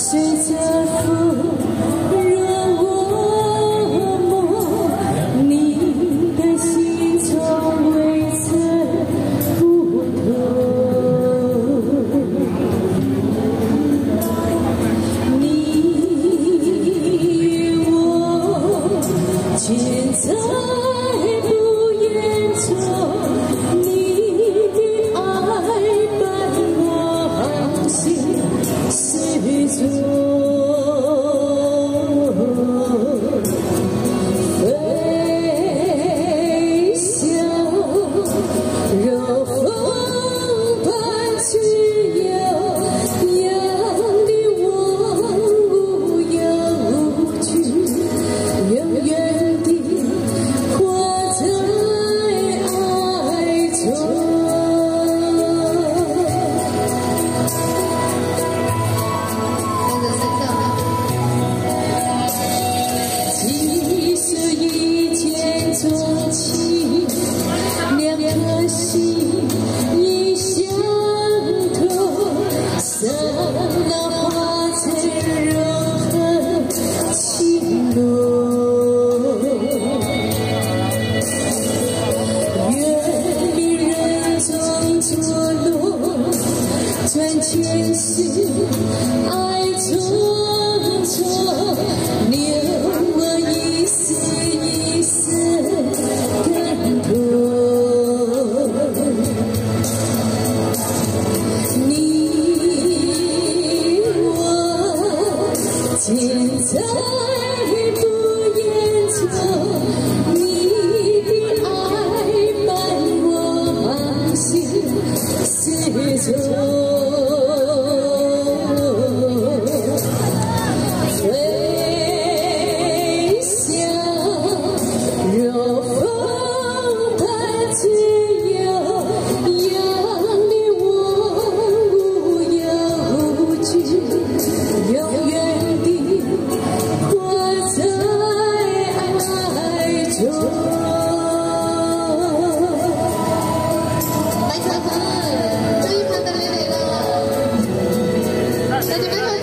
随着风，让我梦，你的心从未曾不同。你与我却在不言中，你的爱伴我航行始终。飞翔，柔风伴自由，让你我无忧无惧，永远地活在爱中。即使一见钟情，两颗心已相通，刹那化成柔和情浓。愿迷人中着落，转圈是爱重重，留我一丝一丝感动。你我渐在不言中，你的爱伴我航行始终。飞翔，柔风伴自由，让你我无忧无惧，永远地活在爱中。来，小朋友，这一盘的来了，大家们。